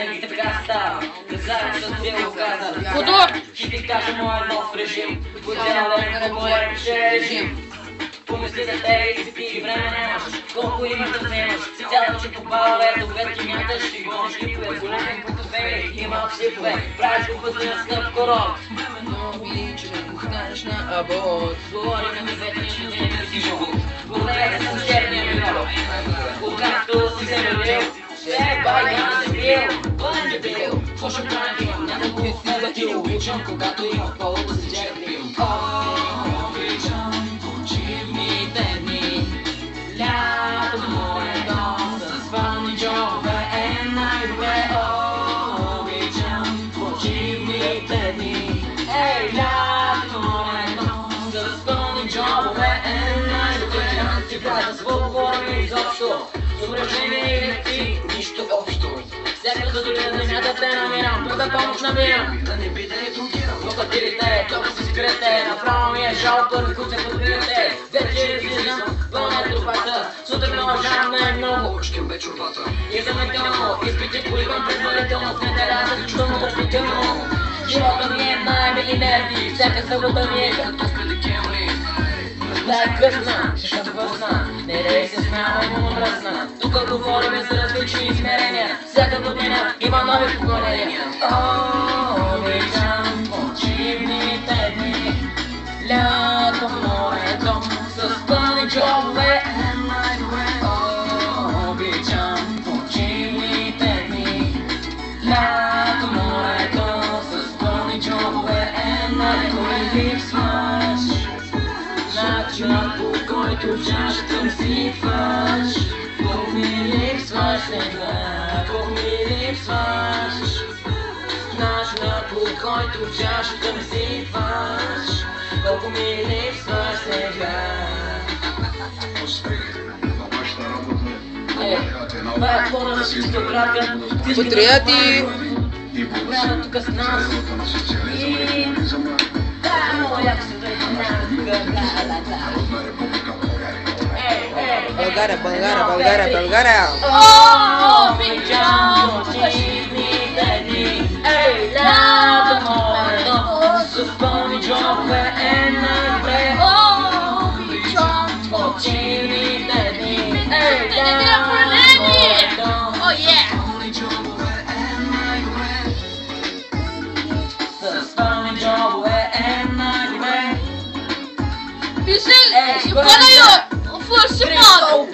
винаги така става. Казах, че ти го казах. Подор! Ще ти кажа моят нов режим. По цял ден говорим, че е режим. Помисли за тебе и си ти време нямаш. Колко имаш да вземаш. Цялата че попала ето вет ти мяташ и гониш кипове. Големи по кафе, има психове. Правиш го пъти на скъп корот. Обичаме го храниш на абот. Говорим на ветния ще вземе си живот. Благодаря с черния милион. Когато си се родил, ще байган се бил. Пълен дебил, какво ще правим? Няма го да ти обичам, когато има повод да се черпим. Обичам почивните дни. Лято море дом с пълни джобове е най-добре. Обичам почивните дни. Ей, лято море дом с пълни джобове е най-добре. Ти правя звук, говорим изобщо. Съображение и лекции, нищо общо. Всяка сутрин на земята те намирам, тук да помощ намирам. Да не би да не другирам. Локатирите, толкова се скрете, направо ми е жал първи, които се подбирате. Вече излизам, пълна трупата, сутрин уважавам да е много. Пушким бе чорбата. Изумително, изпити полигон предварително, в неделя заключително отвратително. Живота ми е най-мили нерви, всяка събота ми е като с декември. Да е късна, ще съм върсна, не дей се смява му мръсна. Тук говорим за различни измерения, всяка година има нови поколения. Обичам почивните дни, лято море дом с пълни джобове е най-добре. Обичам почивните дни, лято море дом с пълни джобове е най-добре. Липсваш начинът, по който чашата ми сипваш. Колко ми липсваш сега, колко ми липсваш. Начинът, по който чашата ми сипваш. Колко ми липсваш сега. Успех на вашата работа. Това е хора на всички отрака. Патриоти! И Време тук с нас. на социализъм и комунизъм Да, много яко се дай на Република България. България, България, България, България! Обичам почивните дни. Ей, лято море дом с пълни джобове е най-добре. Обичам почивните дни. Ей, лято море дом с пълни джобове е най-добре. С пълни джобове е най-добре. Пише, ще бъда я! Фърши мало!